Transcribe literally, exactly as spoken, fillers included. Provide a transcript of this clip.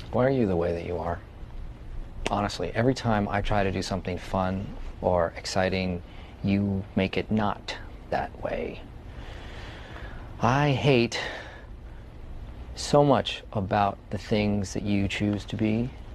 Why are you the way that you are? Honestly, every time I try to do something fun or exciting, you make it not that way. I hate so much about the things that you choose to be